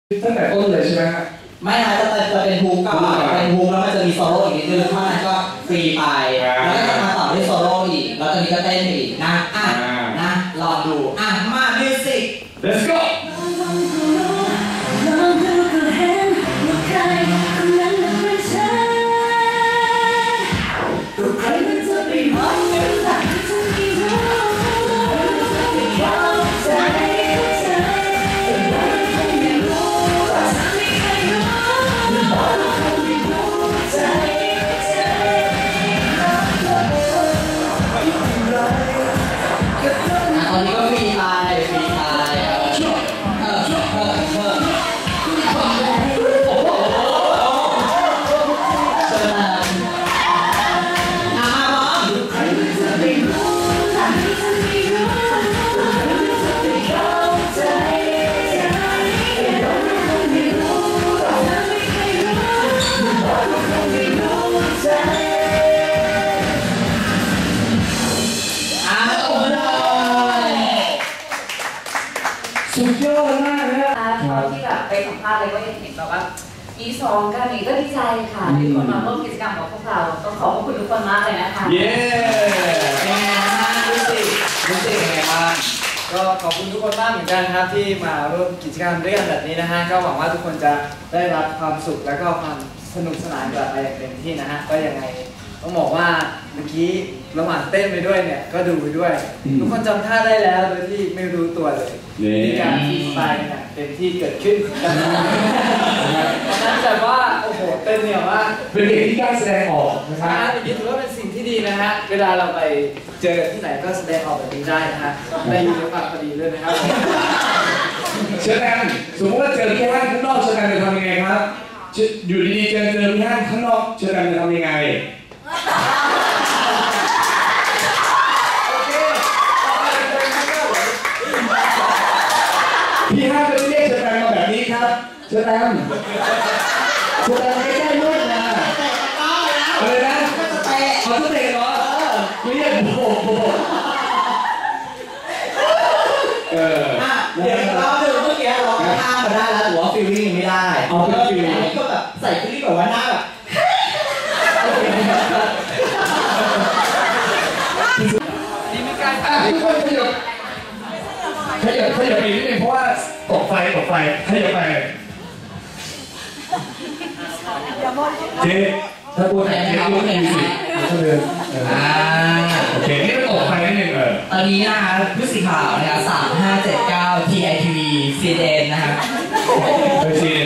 ตั้งแต่ต้นเลยใช่ไหมฮะไม่นะจะเป็นฮุกก่อนเป็นฮุกแล้วมันจะมีโซโล่อีกนิดนึงเท่านั้นก็ฟรีไปแล้วก็จะมาต่อด้วยโซโล่อีกแล้วตอนนี้ก็เต้นอีกนะนะลองดูมามิวสิก let's go ตอนนี้ก็ฟรีไปสุดยอดมากนะที่แบบไปสัมภาษณ์เลยว่าเห็นแบบว่ามีซองกันนี่ก็ดีใจค่ะที่คนมาร่วมกิจกรรมกับพวกเราต้องขอบคุณทุกคนมากเลยนะคะเย้เป็นไงบ้างรู้สึกยังไงบ้างก็ขอบคุณทุกคนมากเหมือนกันครับที่มาร่วมกิจกรรมด้วยกันแบบนี้นะฮะก็หวังว่าทุกคนจะได้รับความสุขและก็ความสนุกสนานแบบไปอย่างเต็มที่นะฮะก็ยังไงต้องบอกว่าเมื่อกี้ระหว่างเต้นไปด้วยเนี่ยก็ดูไปด้วยทุกคนจำท่าได้แล้วโดยที่ไม่รู้ตัวเลยมีการฟรีสไตล์เนี่ยเต็มที่เกิดขึ้นตอนนั้นแต่ว่าโอ้โหเต้นเนี่ยว่าเป็นเด็กที่กล้าแสดงออกนะครับอย่างนี้ถือว่าเป็นสิ่งที่ดีนะฮะเวลาเราไปเจอที่ไหนก็แสดงออกแบบนี้ได้นะฮะได้อยู่ในปากพอดีเลยนะครับเชิญแอนสมมติว่าเจอพี่ฮั่นข้างนอกเชิญแอนจะทำยังไงครับอยู่ดีๆเจอพี่ฮั่นข้างนอกเชิญแอนจะทำยังไงพี่ฮั่นจะเรียกเชิญแอนมาแบบนี้ครับเชิญแอนไม่ได้ลูกนะอะไรนะเขาจะเตะเหรอเรียกโบเดี๋ยวเราดูเมื่อกี้เราข้ามมาได้แล้วแต่ว่าฟีลลิ่งไม่ได้เอาเป็นฟีลลิ่งก็แบบใส่ฟีลลิ่งแบบว่าหน้าแบบนี่มีการทุกคนขยับอีกนิดนึงเพราะว่าตกไฟขยับไปเจ๊ถ้าพูดไหนเจ๊พูดมีสิเขาเดินโอเคนี่เป็นตกไฟนิดนึงตอนนี้นะคะผู้สื่อข่าวนะคะ3579 TITV CNN นะคะ CNN